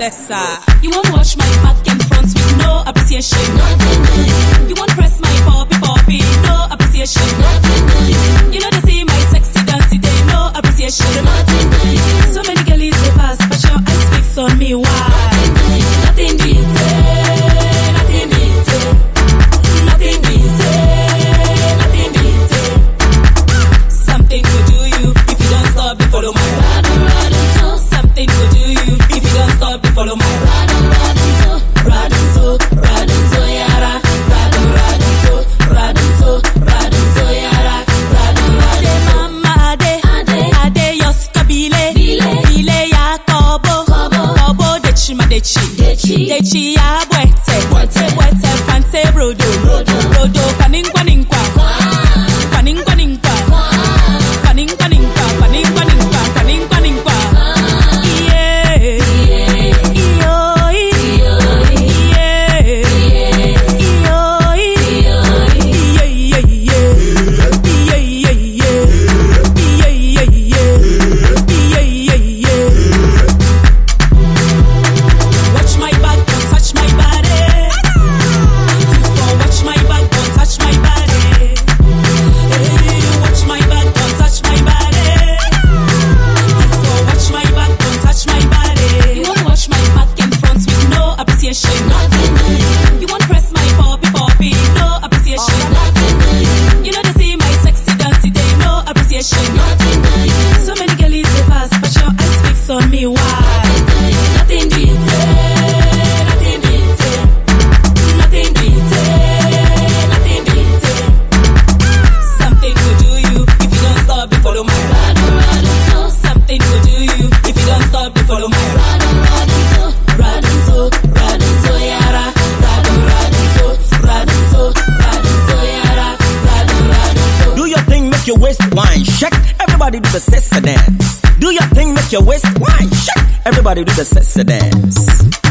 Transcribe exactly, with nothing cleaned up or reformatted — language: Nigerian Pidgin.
Sessa. You won't watch my back and front with no appreciation. You won't press my poppy poppy, no appreciation. You know they see my sexy dance today, no appreciation. So many girls they pass, but your eyes fix on me. Why? Nothing beats it, nothing beats it, nothing beats it, nothing beats it. Something will do you if you don't stop to follow my ride, ride and so. Something will do you if you don't stop to follow my ride, ride and so, ride and so, ride and so, yara, ride and ride and so, ride and so, ride and so, yara, ride and ride and so. Mama ade, ade, ade yoska bile, bile, bile ya kobo, kobo, kobo dechi ma dechi, dechi, dechi ya bwete, bwete, bwete fante brodo, brodo, brodo paningwa ningwa, paningwa ningwa, paningwa ningwa, paningwa ningwa, paningwa ningwa. You won't press my poppy poppy, no appreciation. You know they see my sexy dance today, no appreciation. So many girls they pass, but your eyes fix on me. Why? Nothing beats it, nothing beats it, nothing beats it, nothing beats it. Something will do you if you don't stop to follow my ride, ride and so. Something will do you if you don't stop to follow my ride, ride and so, ride and so, ride and so, yara, ride and ride and so, ride and so, ride and so, yara, ride and ride and so. Do your thing, make your waist wine shake. Everybody do the salsa dance. Do your thing, make your waist wine shake. Everybody do the salsa dance.